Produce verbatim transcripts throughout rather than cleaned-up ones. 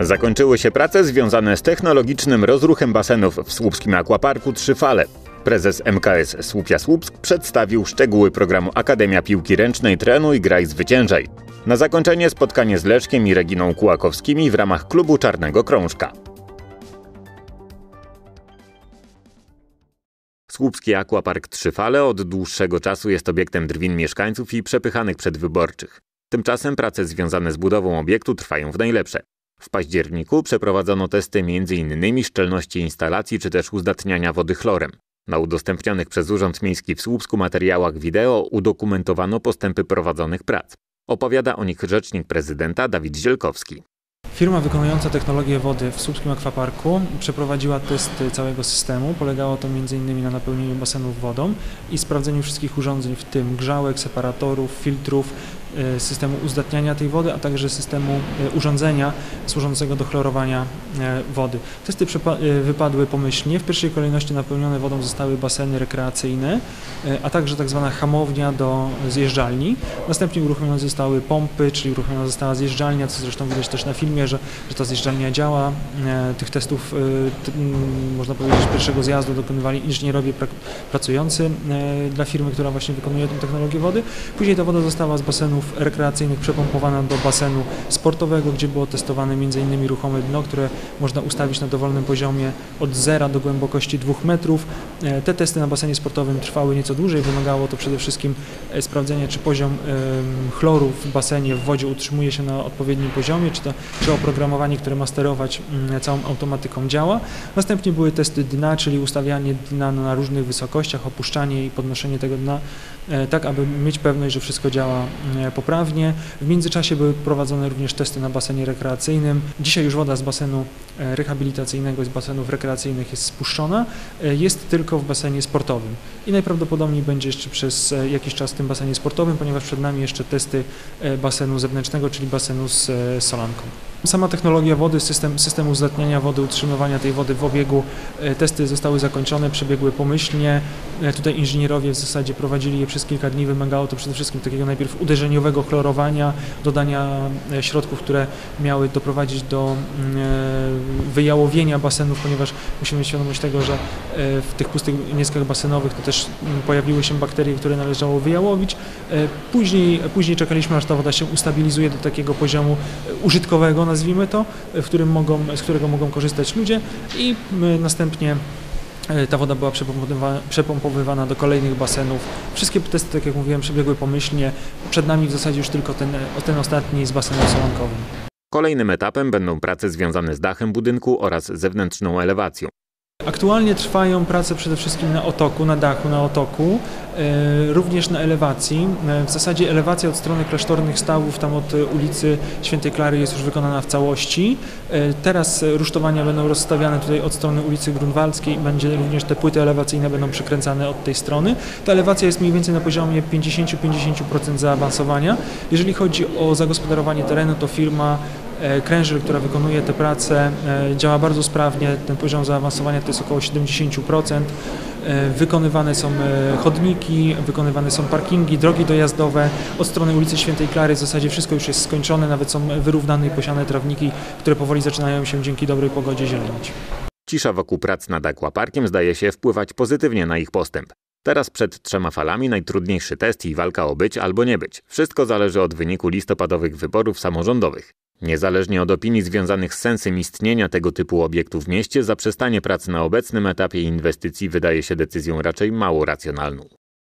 Zakończyły się prace związane z technologicznym rozruchem basenów w słupskim Aquaparku Trzy Fale. Prezes M K S Słupia Słupsk przedstawił szczegóły programu Akademia Piłki Ręcznej Trenuj, Graj, Zwyciężaj. Na zakończenie spotkanie z Leszkiem i Reginą Kułakowskimi w ramach klubu Czarnego Krążka. Słupski Aquapark Trzy Fale od dłuższego czasu jest obiektem drwin mieszkańców i przepychanych przedwyborczych. Tymczasem prace związane z budową obiektu trwają w najlepsze. W październiku przeprowadzono testy m in szczelności instalacji czy też uzdatniania wody chlorem. Na udostępnionych przez Urząd Miejski w Słupsku materiałach wideo udokumentowano postępy prowadzonych prac. Opowiada o nich rzecznik prezydenta Dawid Zielkowski. Firma wykonująca technologię wody w słupskim akwaparku przeprowadziła testy całego systemu. Polegało to między innymi na napełnieniu basenów wodą i sprawdzeniu wszystkich urządzeń, w tym grzałek, separatorów, filtrów, systemu uzdatniania tej wody, a także systemu urządzenia służącego do chlorowania wody. Testy wypadły pomyślnie. W pierwszej kolejności napełnione wodą zostały baseny rekreacyjne, a także tak zwana hamownia do zjeżdżalni. Następnie uruchomione zostały pompy, czyli uruchomiona została zjeżdżalnia, co zresztą widać też na filmie, że, że ta zjeżdżalnia działa. Tych testów, można powiedzieć, pierwszego zjazdu dokonywali inżynierowie pracujący dla firmy, która właśnie wykonuje tę technologię wody. Później ta woda została z basenów rekreacyjnych przepompowana do basenu sportowego, gdzie było testowane między innymi ruchome dno, które można ustawić na dowolnym poziomie od zera do głębokości dwóch metrów. Te testy na basenie sportowym trwały nieco dłużej. Wymagało to przede wszystkim sprawdzenia, czy poziom chloru w basenie, w wodzie utrzymuje się na odpowiednim poziomie, czy, to, czy oprogramowanie, które ma sterować całą automatyką, działa. Następnie były testy dna, czyli ustawianie dna na różnych wysokościach, opuszczanie i podnoszenie tego dna, tak aby mieć pewność, że wszystko działa poprawnie. W międzyczasie były prowadzone również testy na basenie rekreacyjnym. Dzisiaj już woda z basenu rehabilitacyjnego, z basenów rekreacyjnych jest spuszczona, jest tylko w basenie sportowym. I najprawdopodobniej będzie jeszcze przez jakiś czas w tym basenie sportowym, ponieważ przed nami jeszcze testy basenu zewnętrznego, czyli basenu z solanką. Sama technologia wody, system, system uzdatniania wody, utrzymywania tej wody w obiegu, testy zostały zakończone, przebiegły pomyślnie. Tutaj inżynierowie w zasadzie prowadzili je przez kilka dni. Wymagało to przede wszystkim takiego najpierw uderzeniowego chlorowania, dodania środków, które miały doprowadzić do wyjałowienia basenów, ponieważ musimy mieć świadomość tego, że w tych pustych mieskach basenowych to też pojawiły się bakterie, które należało wyjałowić. Później, później czekaliśmy, aż ta woda się ustabilizuje do takiego poziomu użytkowego, nazwijmy to, w którym mogą, z którego mogą korzystać ludzie, i następnie ta woda była przepompowywana do kolejnych basenów. Wszystkie testy, tak jak mówiłem, przebiegły pomyślnie. Przed nami w zasadzie już tylko ten, ten ostatni z basenem solankowym. Kolejnym etapem będą prace związane z dachem budynku oraz zewnętrzną elewacją. Aktualnie trwają prace przede wszystkim na otoku, na dachu, na otoku, e, również na elewacji. E, w zasadzie elewacja od strony klasztornych stawów, tam od ulicy Świętej Klary, jest już wykonana w całości. E, teraz rusztowania będą rozstawiane tutaj od strony ulicy Grunwaldzkiej i będzie również te płyty elewacyjne będą przykręcane od tej strony. Ta elewacja jest mniej więcej na poziomie pięćdziesiąt do pięćdziesięciu procent zaawansowania. Jeżeli chodzi o zagospodarowanie terenu, to firma Krężyl, która wykonuje te prace, działa bardzo sprawnie. Ten poziom zaawansowania to jest około siedemdziesiąt procent. Wykonywane są chodniki, wykonywane są parkingi, drogi dojazdowe. Od strony ulicy Świętej Klary w zasadzie wszystko już jest skończone, nawet są wyrównane i posiane trawniki, które powoli zaczynają się dzięki dobrej pogodzie zielenić. Cisza wokół prac nad Aquaparkiem zdaje się wpływać pozytywnie na ich postęp. Teraz przed trzema falami najtrudniejszy test i walka o być albo nie być. Wszystko zależy od wyniku listopadowych wyborów samorządowych. Niezależnie od opinii związanych z sensem istnienia tego typu obiektu w mieście, zaprzestanie prac na obecnym etapie inwestycji wydaje się decyzją raczej mało racjonalną.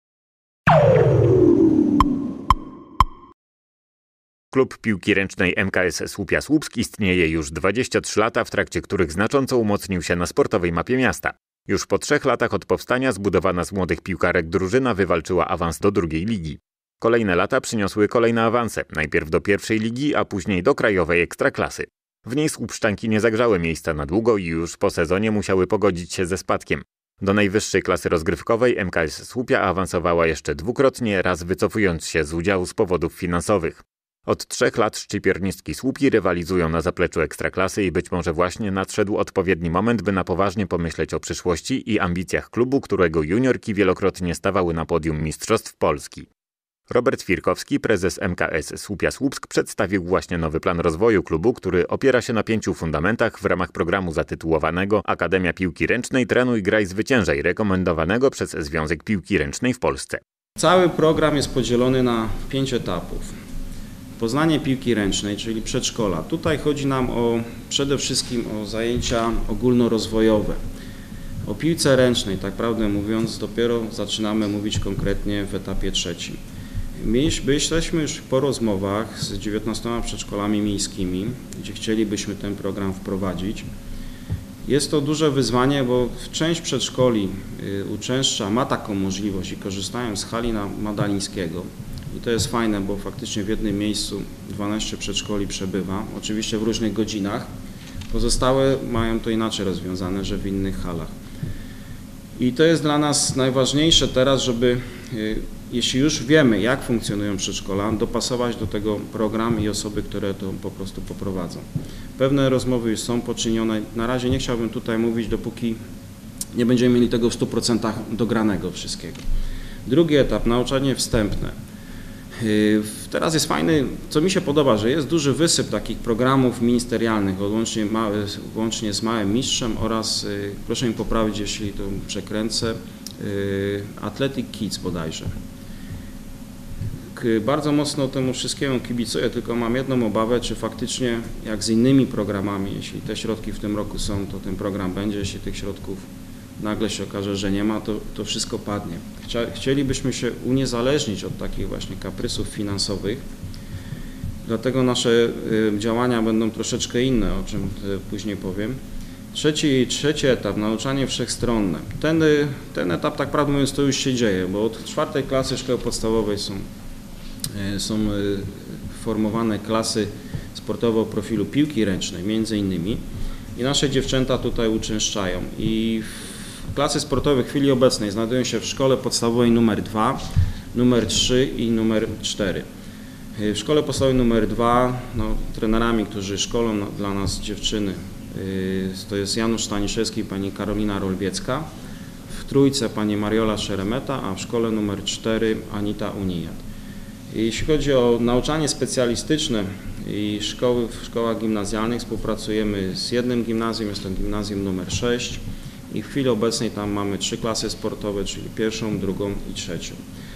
Klub Piłki Ręcznej M K S Słupia Słupsk istnieje już dwadzieścia trzy lata, w trakcie których znacząco umocnił się na sportowej mapie miasta. Już po trzech latach od powstania zbudowana z młodych piłkarek drużyna wywalczyła awans do drugiej ligi. Kolejne lata przyniosły kolejne awanse, najpierw do pierwszej ligi, a później do krajowej ekstraklasy. W niej słupszczanki nie zagrzały miejsca na długo i już po sezonie musiały pogodzić się ze spadkiem. Do najwyższej klasy rozgrywkowej M K S Słupia awansowała jeszcze dwukrotnie, raz wycofując się z udziału z powodów finansowych. Od trzech lat szczypiornistki Słupi rywalizują na zapleczu ekstraklasy i być może właśnie nadszedł odpowiedni moment, by na poważnie pomyśleć o przyszłości i ambicjach klubu, którego juniorki wielokrotnie stawały na podium Mistrzostw Polski. Robert Firkowski, prezes M K S Słupia Słupsk, przedstawił właśnie nowy plan rozwoju klubu, który opiera się na pięciu fundamentach w ramach programu zatytułowanego Akademia Piłki Ręcznej Trenuj, Graj, Zwyciężaj, rekomendowanego przez Związek Piłki Ręcznej w Polsce. Cały program jest podzielony na pięć etapów. Poznanie piłki ręcznej, czyli przedszkola. Tutaj chodzi nam o, przede wszystkim o zajęcia ogólnorozwojowe. O piłce ręcznej, tak prawdę mówiąc, dopiero zaczynamy mówić konkretnie w etapie trzecim. Byliśmy już po rozmowach z dziewiętnastoma przedszkolami miejskimi, gdzie chcielibyśmy ten program wprowadzić. Jest to duże wyzwanie, bo część przedszkoli uczęszcza, ma taką możliwość i korzystają z hali Madalińskiego. I to jest fajne, bo faktycznie w jednym miejscu dwanaście przedszkoli przebywa, oczywiście w różnych godzinach. Pozostałe mają to inaczej rozwiązane, że w innych halach. I to jest dla nas najważniejsze teraz, żeby, jeśli już wiemy, jak funkcjonują przedszkola, dopasować do tego program i osoby, które to po prostu poprowadzą. Pewne rozmowy już są poczynione. Na razie nie chciałbym tutaj mówić, dopóki nie będziemy mieli tego w stu procentach dogranego wszystkiego. Drugi etap, nauczanie wstępne. Teraz jest fajny, co mi się podoba, że jest duży wysyp takich programów ministerialnych, łącznie, mały, łącznie z Małym Mistrzem oraz, proszę mi poprawić, jeśli to przekręcę, Athletic Kids bodajże. Bardzo mocno temu wszystkiemu kibicuję, tylko mam jedną obawę, czy faktycznie jak z innymi programami, jeśli te środki w tym roku są, to ten program będzie, jeśli tych środków nagle się okaże, że nie ma, to, to wszystko padnie. Chcielibyśmy się uniezależnić od takich właśnie kaprysów finansowych, dlatego nasze działania będą troszeczkę inne, o czym później powiem. Trzeci, trzeci etap, nauczanie wszechstronne. Ten, ten etap, tak prawdę mówiąc, to już się dzieje, bo od czwartej klasy szkoły podstawowej są, są formowane klasy sportowe o profilu piłki ręcznej, między innymi, i nasze dziewczęta tutaj uczęszczają. I klasy sportowe w chwili obecnej znajdują się w szkole podstawowej numer dwa, numer trzy i numer cztery. W szkole podstawowej numer dwa no, trenerami, którzy szkolą no, dla nas dziewczyny, to jest Janusz Staniszewski i pani Karolina Rolbiecka, w trójce pani Mariola Szeremeta, a w szkole numer cztery Anita Unijat. Jeśli chodzi o nauczanie specjalistyczne i szkoły w szkołach gimnazjalnych, współpracujemy z jednym gimnazjum, jest to gimnazjum numer sześć i w chwili obecnej tam mamy trzy klasy sportowe, czyli pierwszą, drugą i trzecią.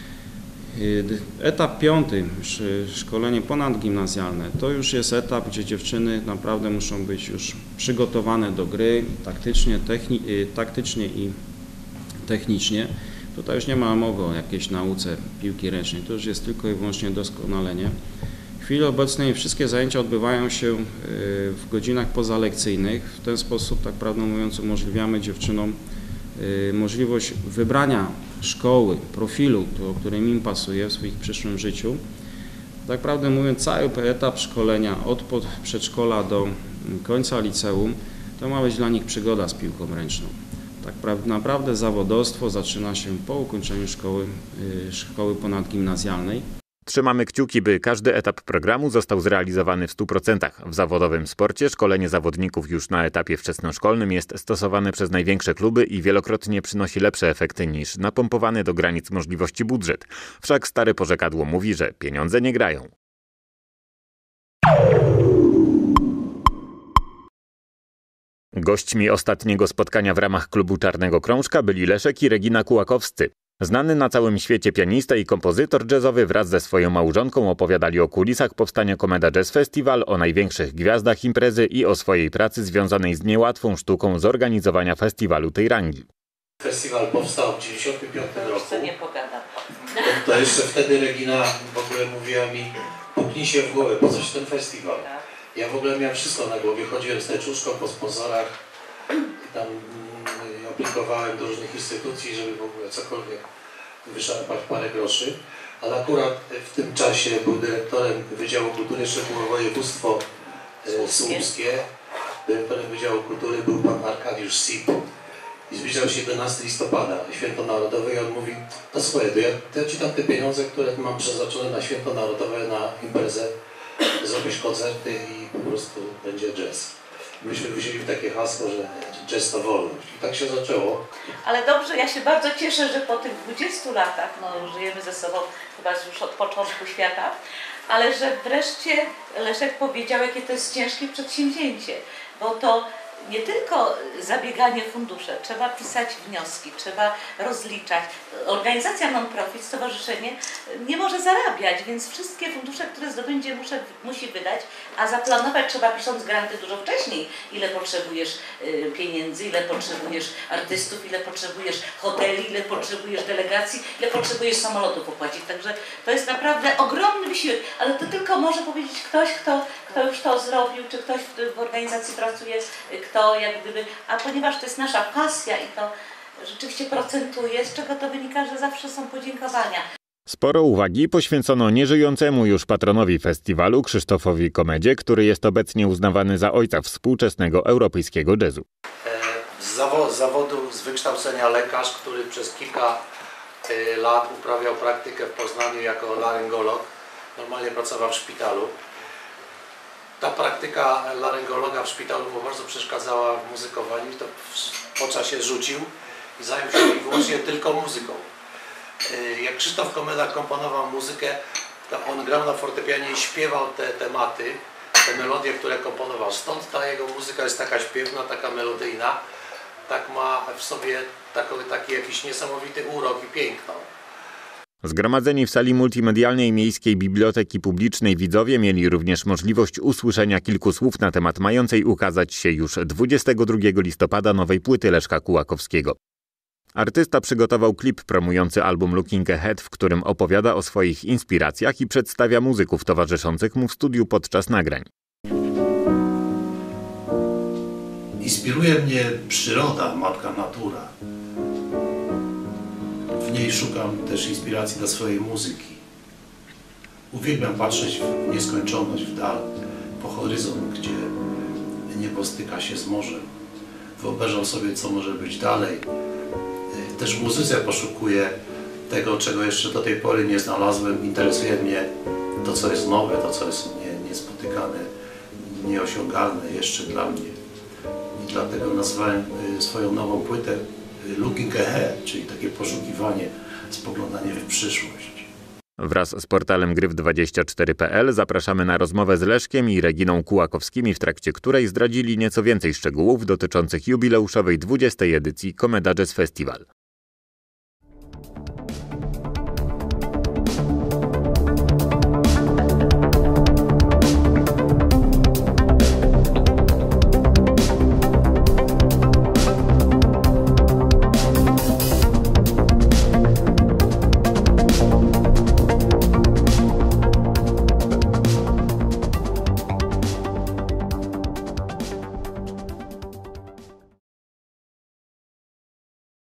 Etap piąty, szkolenie ponadgimnazjalne, to już jest etap, gdzie dziewczyny naprawdę muszą być już przygotowane do gry taktycznie, techni taktycznie i technicznie. Tutaj już nie ma mowy o jakiejś nauce piłki ręcznej, to już jest tylko i wyłącznie doskonalenie. W chwili obecnej wszystkie zajęcia odbywają się w godzinach pozalekcyjnych. W ten sposób, tak prawdę mówiąc, umożliwiamy dziewczynom możliwość wybrania szkoły, profilu, o którym im pasuje w swoim przyszłym życiu. Tak prawdę mówiąc, cały etap szkolenia od przedszkola do końca liceum to ma być dla nich przygoda z piłką ręczną. Tak naprawdę zawodowstwo zaczyna się po ukończeniu szkoły, szkoły ponadgimnazjalnej. Trzymamy kciuki, by każdy etap programu został zrealizowany w stu procentach. W zawodowym sporcie szkolenie zawodników już na etapie wczesnoszkolnym jest stosowane przez największe kluby i wielokrotnie przynosi lepsze efekty niż napompowany do granic możliwości budżet. Wszak stare porzekadło mówi, że pieniądze nie grają. Gośćmi ostatniego spotkania w ramach klubu Czarnego Krążka byli Leszek i Regina Kułakowscy. Znany na całym świecie pianista i kompozytor jazzowy wraz ze swoją małżonką opowiadali o kulisach powstania Komeda Jazz Festival, o największych gwiazdach imprezy i o swojej pracy związanej z niełatwą sztuką zorganizowania festiwalu tej rangi. Festiwal powstał w dziewięćdziesiątym piątym roku. To nie pogadam. To jeszcze wtedy Regina w ogóle mówiła mi, puknij się w głowę, po coś ten festiwal. Ja w ogóle miałem wszystko na głowie, chodziłem z teczuszką po sponsorach i tam aplikowałem do różnych instytucji, żeby w ogóle cokolwiek wyszarpać parę groszy, ale akurat w tym czasie był dyrektorem Wydziału Kultury Szczegółowo Województwo Słupskie. Dyrektorem Wydziału Kultury był pan Arkadiusz Sip i zbliżał się jedenastego listopada, Święto Narodowe, i on mówi, no słuchaj, to ja, to ja ci dam te pieniądze, które mam przeznaczone na Święto Narodowe, na imprezę, zrobisz koncerty i po prostu będzie jazz. myśmy wzięli takie hasło, że jazz to wolność. I tak się zaczęło. Ale dobrze, ja się bardzo cieszę, że po tych dwudziestu latach, no żyjemy ze sobą chyba już od początku świata, ale że wreszcie Leszek powiedział, jakie to jest ciężkie przedsięwzięcie, bo to nie tylko zabieganie fundusze, trzeba pisać wnioski, trzeba rozliczać. Organizacja non-profit, stowarzyszenie nie może zarabiać, więc wszystkie fundusze, które zdobędzie, muszę, musi wydać, a zaplanować trzeba, pisząc granty dużo wcześniej, ile potrzebujesz y, pieniędzy, ile potrzebujesz artystów, ile potrzebujesz hoteli, ile potrzebujesz delegacji, ile potrzebujesz samolotów opłacić. Także to jest naprawdę ogromny wysiłek, ale to tylko może powiedzieć ktoś, kto, kto już to zrobił, czy ktoś w, w organizacji pracuje, kto jak gdyby, a ponieważ to jest nasza pasja i to rzeczywiście procentuje, z czego to wynika, że zawsze są podziękowania. Sporo uwagi poświęcono nieżyjącemu już patronowi festiwalu Krzysztofowi Komedzie, który jest obecnie uznawany za ojca współczesnego europejskiego jazzu. Z zawodu, z wykształcenia lekarz, który przez kilka lat uprawiał praktykę w Poznaniu jako laryngolog, normalnie pracował w szpitalu. Ta praktyka laryngologa w szpitalu mu bardzo przeszkadzała w muzykowaniu i to po czasie rzucił i zajął się wyłącznie tylko muzyką. Jak Krzysztof Komeda komponował muzykę, to on grał na fortepianie i śpiewał te tematy, te melodie, które komponował. Stąd ta jego muzyka jest taka śpiewna, taka melodyjna, tak ma w sobie taki, taki jakiś niesamowity urok i piękno. Zgromadzeni w sali multimedialnej Miejskiej Biblioteki Publicznej widzowie mieli również możliwość usłyszenia kilku słów na temat mającej ukazać się już dwudziestego drugiego listopada nowej płyty Leszka Kułakowskiego. Artysta przygotował klip promujący album Looking Ahead, w którym opowiada o swoich inspiracjach i przedstawia muzyków towarzyszących mu w studiu podczas nagrań. Inspiruje mnie przyroda, matka natura. W niej szukam też inspiracji dla swojej muzyki. Uwielbiam patrzeć w nieskończoność, w dal, po horyzont, gdzie niebo styka się z morzem. Wyobrażam sobie, co może być dalej. Też w muzyce poszukuję tego, czego jeszcze do tej pory nie znalazłem. Interesuje mnie to, co jest nowe, to, co jest nie, niespotykane, nieosiągalne jeszcze dla mnie. I dlatego nazwałem swoją nową płytę Looking Ahead, czyli takie poszukiwanie, spoglądanie w przyszłość. Wraz z portalem gryf dwadzieścia cztery kropka p l zapraszamy na rozmowę z Leszkiem i Reginą Kułakowskimi, w trakcie której zdradzili nieco więcej szczegółów dotyczących jubileuszowej dwudziestej edycji Komeda Jazz Festival.